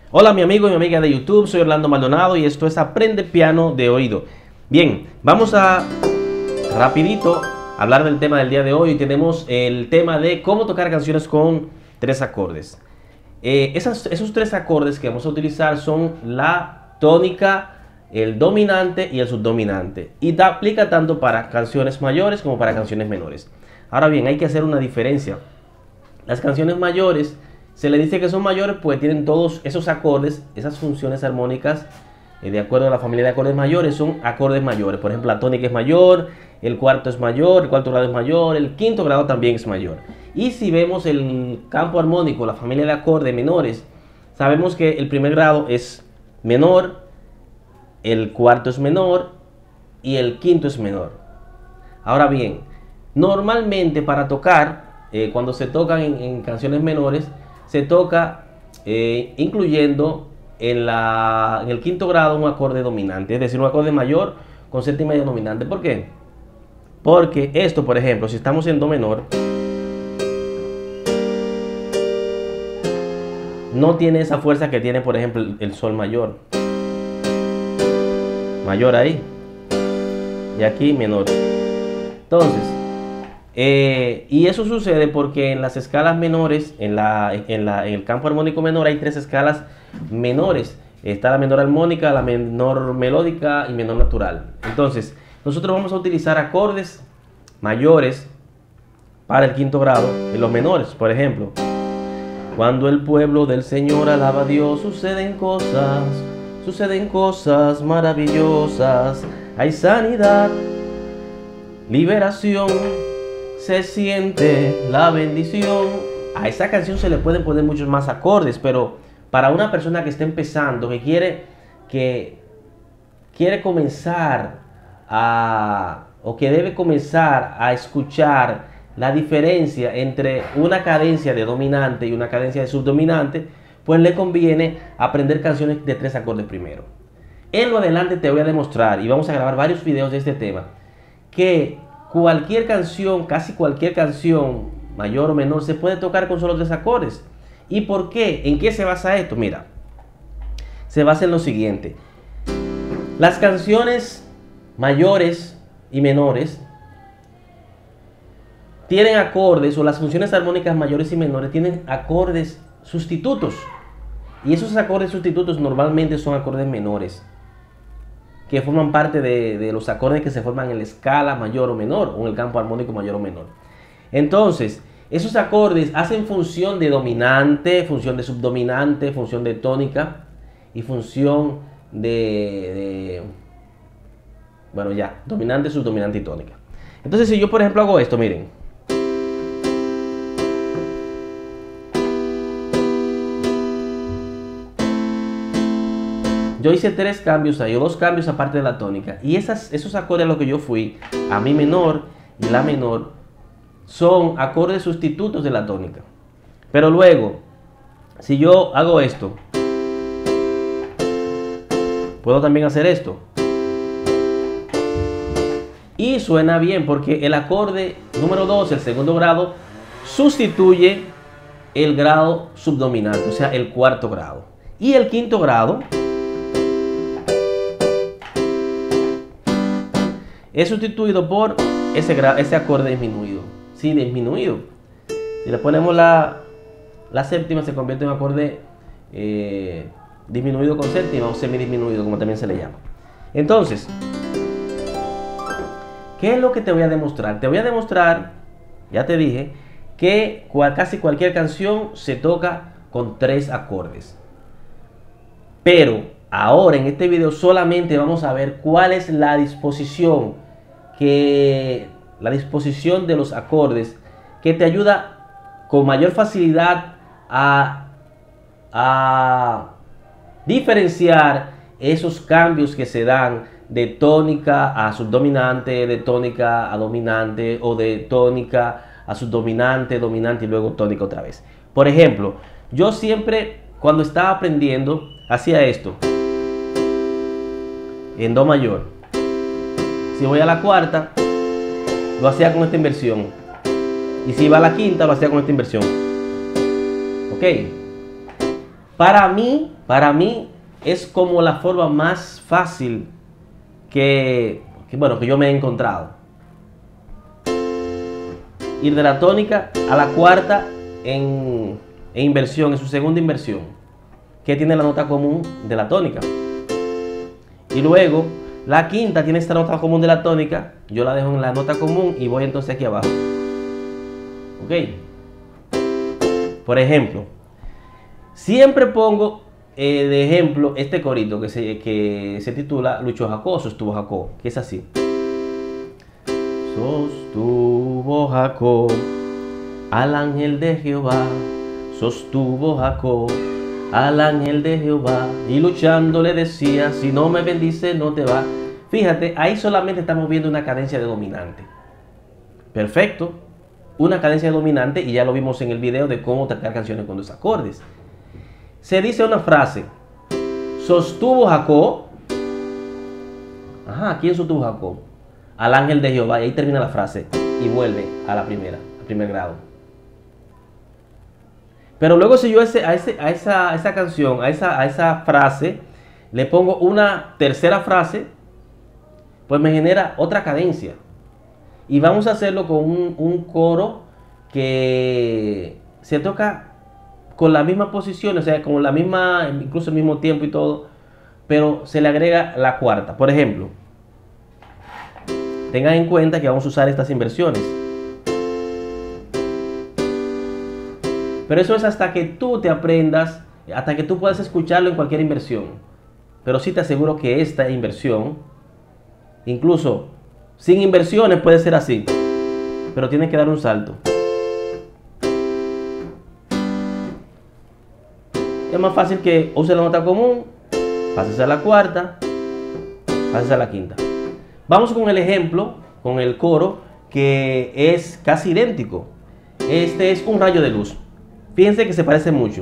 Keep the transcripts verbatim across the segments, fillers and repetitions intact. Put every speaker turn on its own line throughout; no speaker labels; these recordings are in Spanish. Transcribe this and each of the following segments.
Hola mi amigo y mi amiga de YouTube, soy Orlando Maldonado y esto es Aprende Piano de Oído. Bien, vamos a rapidito hablar del tema del día de hoy. Tenemos el tema de cómo tocar canciones con tres acordes. Eh, esas, esos tres acordes que vamos a utilizar son la tónica, el dominante y el subdominante. Y da, aplica tanto para canciones mayores como para canciones menores. Ahora bien, hay que hacer una diferencia. Las canciones mayores se le dice que son mayores pues tienen todos esos acordes, esas funciones armónicas, eh, de acuerdo a la familia de acordes mayores, son acordes mayores. Por ejemplo, la tónica es mayor, el cuarto es mayor, el cuarto grado es mayor, el quinto grado también es mayor. Y si vemos el campo armónico, la familia de acordes menores, sabemos que el primer grado es menor, el cuarto es menor y el quinto es menor. Ahora bien, normalmente para tocar, eh, cuando se tocan en, en canciones menores, se toca eh, incluyendo en, la, en el quinto grado un acorde dominante, es decir, un acorde mayor con séptima media dominante. ¿Por qué? Porque esto, por ejemplo, si estamos en do menor, no tiene esa fuerza que tiene, por ejemplo, el, el sol mayor. Mayor ahí. Y aquí menor. Entonces, Eh, y eso sucede porque en las escalas menores, en, la, en, la, en el campo armónico menor hay tres escalas menores. Está la menor armónica, la menor melódica y menor natural. Entonces, nosotros vamos a utilizar acordes mayores para el quinto grado en los menores. Por ejemplo, cuando el pueblo del Señor alaba a Dios, suceden cosas, suceden cosas maravillosas. Hay sanidad, liberación, se siente la bendición. A esa canción se le pueden poner muchos más acordes, pero para una persona que está empezando, que quiere, que quiere comenzar a, o que debe comenzar a escuchar la diferencia entre una cadencia de dominante y una cadencia de subdominante, pues le conviene aprender canciones de tres acordes primero. En lo adelante te voy a demostrar, y vamos a grabar varios videos de este tema, que cualquier canción, casi cualquier canción, mayor o menor, se puede tocar con solo tres acordes. ¿Y por qué? ¿En qué se basa esto? Mira, se basa en lo siguiente. Las canciones mayores y menores tienen acordes, o las funciones armónicas mayores y menores tienen acordes sustitutos. Y esos acordes sustitutos normalmente son acordes menores, que forman parte de, de los acordes que se forman en la escala mayor o menor, o en el campo armónico mayor o menor. Entonces, esos acordes hacen función de dominante, función de subdominante, función de tónica y función de, de bueno ya, dominante, subdominante y tónica. Entonces, si yo por ejemplo hago esto, miren. Yo hice tres cambios ahí, o dos cambios aparte de la tónica. Y esas, esos acordes a los que yo fui, a mi menor y la menor, son acordes sustitutos de la tónica. Pero luego, si yo hago esto, puedo también hacer esto. Y suena bien porque el acorde número dos, el segundo grado, sustituye el grado subdominante, o sea, el cuarto grado. Y el quinto grado es sustituido por ese, ese acorde disminuido. Sí, disminuido. Si le ponemos la, la séptima, se convierte en un acorde eh, disminuido con séptima o semidisminuido, como también se le llama. Entonces, ¿qué es lo que te voy a demostrar? Te voy a demostrar, ya te dije, que cual, casi cualquier canción se toca con tres acordes. Pero ahora en este video solamente vamos a ver cuál es la disposición que la disposición de los acordes que te ayuda con mayor facilidad a, a diferenciar esos cambios que se dan de tónica a subdominante, de tónica a dominante, o de tónica a subdominante, dominante y luego tónica otra vez. Por ejemplo, yo siempre cuando estaba aprendiendo hacía esto en do mayor. Si voy a la cuarta, lo hacía con esta inversión. Y si iba a la quinta, lo hacía con esta inversión. Ok. Para mí, Para mí es como la forma más fácil que, que, bueno, que yo me he encontrado. Ir de la tónica a la cuarta en, en inversión, en su segunda inversión, que tiene la nota común de la tónica. Y luego la quinta tiene esta nota común de la tónica, yo la dejo en la nota común y voy entonces aquí abajo. Ok. Por ejemplo, siempre pongo eh, de ejemplo este corito que se, que se titula Luchó Jacob, sostuvo Jacob, que es así. Sostuvo Jacob al ángel de Jehová, sostuvo Jacob al ángel de Jehová, y luchando le decía, si no me bendice no te va. Fíjate, ahí solamente estamos viendo una cadencia de dominante. Perfecto, una cadencia dominante, y ya lo vimos en el video de cómo tocar canciones con dos acordes. Se dice una frase, sostuvo Jacob. Ajá, ¿quién sostuvo Jacob? Al ángel de Jehová, y ahí termina la frase y vuelve a la primera, al primer grado. Pero luego si yo ese, a, ese, a, esa, a esa canción, a esa, a esa frase, le pongo una tercera frase, pues me genera otra cadencia. Y vamos a hacerlo con un, un coro que se toca con la misma posición, o sea, con la misma, incluso el mismo tiempo y todo, pero se le agrega la cuarta. Por ejemplo, tengan en cuenta que vamos a usar estas inversiones. Pero eso es hasta que tú te aprendas, hasta que tú puedas escucharlo en cualquier inversión. Pero sí te aseguro que esta inversión, incluso sin inversiones puede ser así, pero tienes que dar un salto. Es más fácil que use la nota común, pases a la cuarta, pases a la quinta. Vamos con el ejemplo, con el coro, que es casi idéntico. Este es un rayo de luz. Fíjense que se parece mucho.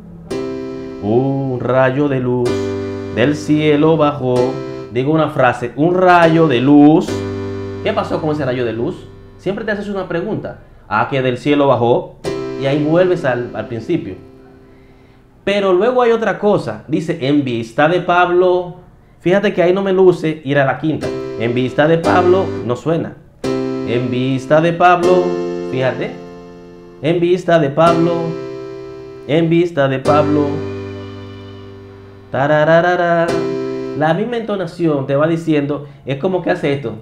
Un rayo de luz del cielo bajó. Digo una frase, un rayo de luz. ¿Qué pasó con ese rayo de luz? Siempre te haces una pregunta. Ah, que del cielo bajó. Y ahí vuelves al, al principio. Pero luego hay otra cosa. Dice, en vista de Pablo. Fíjate que ahí no me luce ir a la quinta. En vista de Pablo no suena. En vista de Pablo. Fíjate. En vista de Pablo, en vista de Pablo, tarararara. La misma entonación te va diciendo, es como que hace esto.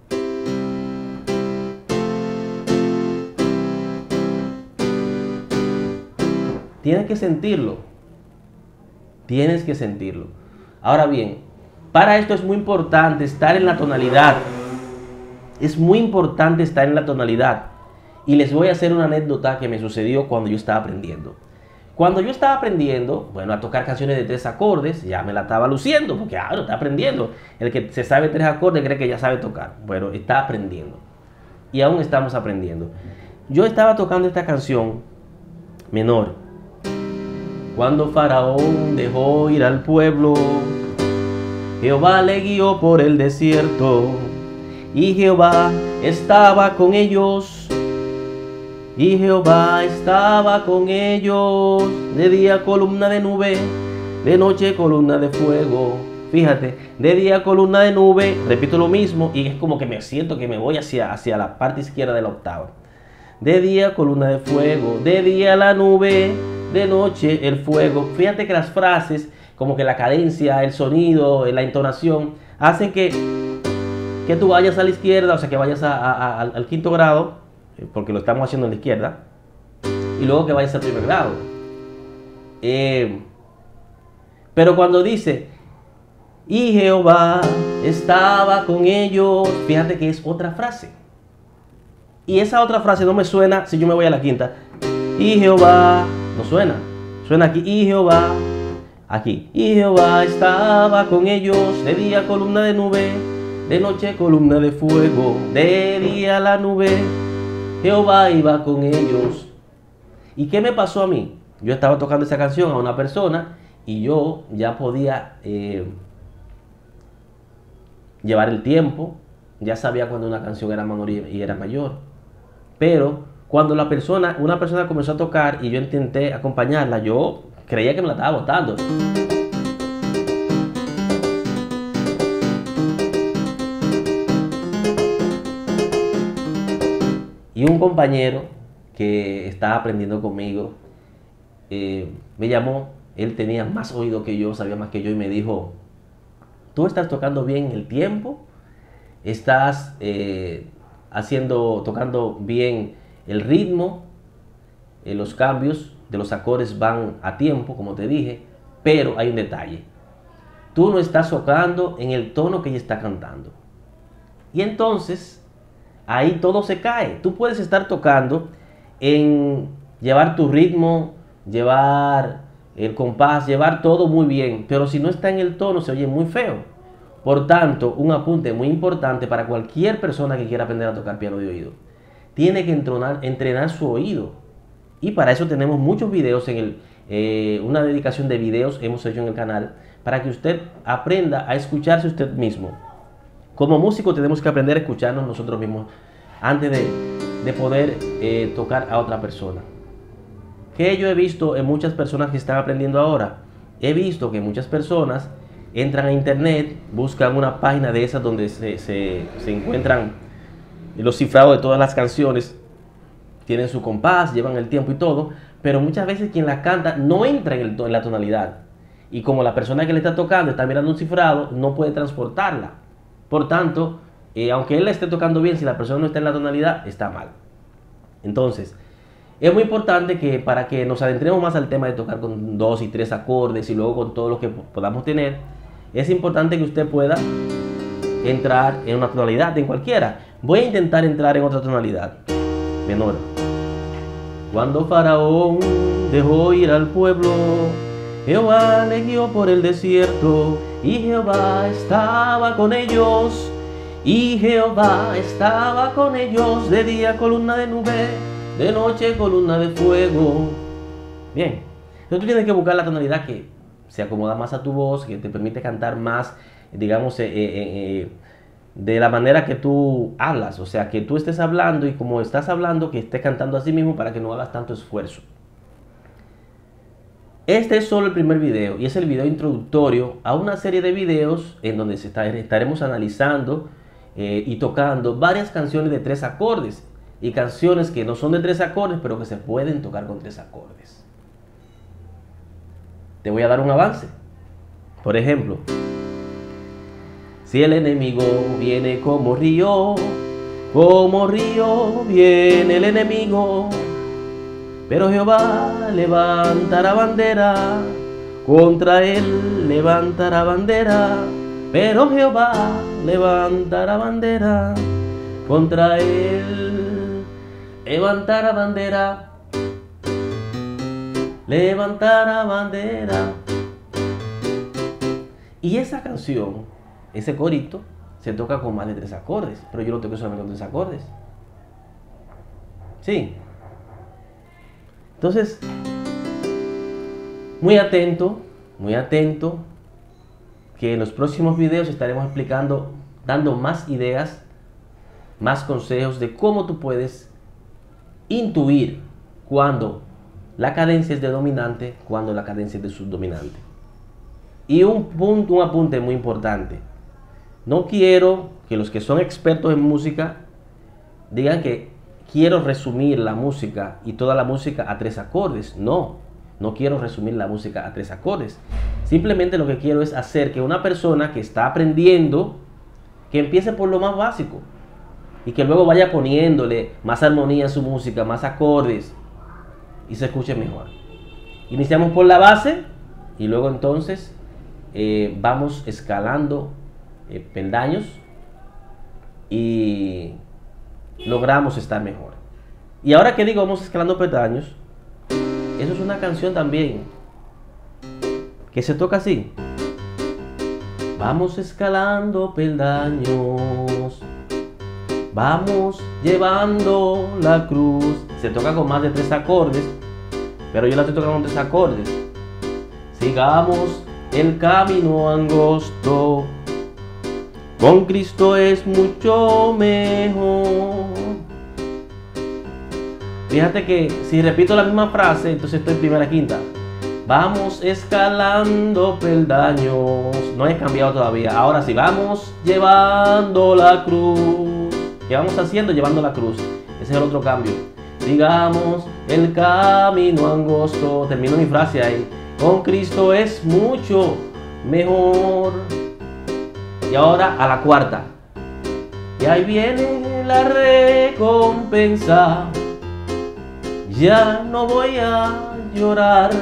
Tienes que sentirlo. Tienes que sentirlo. Ahora bien, para esto es muy importante estar en la tonalidad. Es muy importante estar en la tonalidad. Y les voy a hacer una anécdota que me sucedió cuando yo estaba aprendiendo. Cuando yo estaba aprendiendo, bueno, a tocar canciones de tres acordes, ya me la estaba luciendo, porque ah, lo está aprendiendo. El que se sabe tres acordes cree que ya sabe tocar. Bueno, está aprendiendo. Y aún estamos aprendiendo. Yo estaba tocando esta canción menor. Cuando Faraón dejó ir al pueblo, Jehová le guió por el desierto, y Jehová estaba con ellos. Y Jehová estaba con ellos, de día columna de nube, de noche columna de fuego. Fíjate, de día columna de nube, repito lo mismo y es como que me siento que me voy hacia, hacia la parte izquierda de la octava. De día columna de fuego, de día la nube, de noche el fuego. Fíjate que las frases, como que la cadencia, el sonido, la entonación, hacen que, que tú vayas a la izquierda, o sea que vayas a, a, a, al quinto grado, porque lo estamos haciendo en la izquierda, y luego que vayas al primer grado. Eh, pero cuando dice, y Jehová estaba con ellos, fíjate que es otra frase. Y esa otra frase no me suena si yo me voy a la quinta. Y Jehová, no suena, suena aquí, y Jehová, aquí. Y Jehová estaba con ellos, de día columna de nube, de noche columna de fuego, de día la nube, Jehová iba con ellos. ¿Y qué me pasó a mí? Yo estaba tocando esa canción a una persona y yo ya podía eh, llevar el tiempo, ya sabía cuando una canción era menor y era mayor. Pero cuando la persona, una persona comenzó a tocar y yo intenté acompañarla, yo creía que me la estaba botando. Y un compañero que estaba aprendiendo conmigo eh, me llamó. Él tenía más oído que yo, sabía más que yo, y me dijo: tú estás tocando bien el tiempo, estás eh, haciendo, tocando bien el ritmo, eh, los cambios de los acordes van a tiempo, como te dije, pero hay un detalle: tú no estás tocando en el tono que ella está cantando. Y entonces ahí todo se cae. Tú puedes estar tocando en llevar tu ritmo, llevar el compás, llevar todo muy bien, pero si no está en el tono se oye muy feo. Por tanto, un apunte muy importante para cualquier persona que quiera aprender a tocar piano de oído: tiene que entrenar, entrenar su oído. Y para eso tenemos muchos videos en el, eh, una dedicación de videos hemos hecho en el canal para que usted aprenda a escucharse usted mismo. Como músico tenemos que aprender a escucharnos nosotros mismos antes de, de poder eh, tocar a otra persona. Que yo he visto en muchas personas que están aprendiendo ahora, he visto que muchas personas entran a internet, buscan una página de esas donde se, se, se encuentran los cifrados de todas las canciones, tienen su compás, llevan el tiempo y todo, pero muchas veces quien la canta no entra en, el, en la tonalidad, y como la persona que le está tocando está mirando un cifrado, no puede transportarla. Por tanto, eh, aunque él la esté tocando bien, si la persona no está en la tonalidad, está mal. Entonces, es muy importante que para que nos adentremos más al tema de tocar con dos y tres acordes y luego con todo lo que podamos tener, es importante que usted pueda entrar en una tonalidad, en cualquiera. Voy a intentar entrar en otra tonalidad menor. Cuando Faraón dejó ir al pueblo, Jehová le guió por el desierto, y Jehová estaba con ellos, y Jehová estaba con ellos, de día columna de nube, de noche columna de fuego. Bien, entonces tú tienes que buscar la tonalidad que se acomoda más a tu voz, que te permite cantar más, digamos, eh, eh, eh, de la manera que tú hablas. O sea, que tú estés hablando y como estás hablando, que estés cantando a sí mismo para que no hagas tanto esfuerzo. Este es solo el primer video y es el video introductorio a una serie de videos en donde se está, estaremos analizando eh, y tocando varias canciones de tres acordes y canciones que no son de tres acordes pero que se pueden tocar con tres acordes. Te voy a dar un avance. Por ejemplo, si el enemigo viene como río, como río viene el enemigo, pero Jehová levantará bandera, contra él levantará bandera, pero Jehová levantará bandera, contra él levantará bandera, levantará bandera. Y esa canción, ese corito, se toca con más de tres acordes, pero yo lo toco solamente con tres acordes. Sí. Entonces, muy atento, muy atento, que en los próximos videos estaremos explicando, dando más ideas, más consejos de cómo tú puedes intuir cuando la cadencia es de dominante, cuando la cadencia es de subdominante. Y un punto, un apunte muy importante. No quiero que los que son expertos en música digan que quiero resumir la música y toda la música a tres acordes. No, no quiero resumir la música a tres acordes. Simplemente lo que quiero es hacer que una persona que está aprendiendo, que empiece por lo más básico y que luego vaya poniéndole más armonía en su música, más acordes y se escuche mejor. Iniciamos por la base y luego entonces eh, vamos escalando eh, peldaños y logramos estar mejor. Y ahora que digo vamos escalando peldaños, eso es una canción también que se toca así. Vamos escalando peldaños, vamos llevando la cruz. Se toca con más de tres acordes, pero yo la estoy tocando con tres acordes. Sigamos el camino angosto, con Cristo es mucho mejor. Fíjate que si repito la misma frase, entonces estoy en primera quinta. Vamos escalando peldaños. No he cambiado todavía. Ahora sí, vamos llevando la cruz. ¿Qué vamos haciendo? Llevando la cruz. Ese es el otro cambio. Digamos el camino angosto. Termino mi frase ahí. Con Cristo es mucho mejor. Y ahora a la cuarta. Y ahí viene la recompensa. Ya no voy a llorar.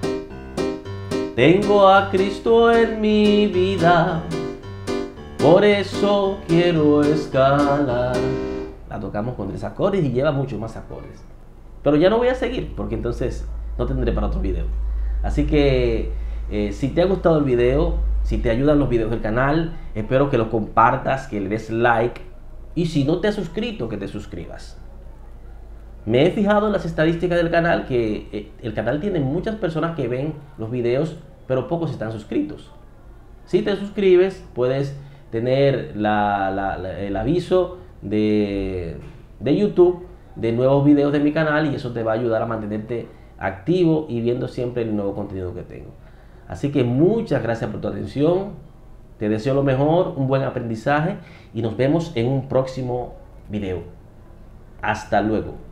Tengo a Cristo en mi vida. Por eso quiero escalar. La tocamos con tres acordes y lleva muchos más acordes. Pero ya no voy a seguir porque entonces no tendré para otro video. Así que eh, si te ha gustado el video, si te ayudan los videos del canal, espero que lo compartas, que le des like. Y si no te has suscrito, que te suscribas. Me he fijado en las estadísticas del canal que eh, el canal tiene muchas personas que ven los videos, pero pocos están suscritos. Si te suscribes, puedes tener la, la, la, el aviso de, de YouTube de nuevos videos de mi canal y eso te va a ayudar a mantenerte activo y viendo siempre el nuevo contenido que tengo. Así que muchas gracias por tu atención. Te deseo lo mejor, un buen aprendizaje y nos vemos en un próximo video. Hasta luego.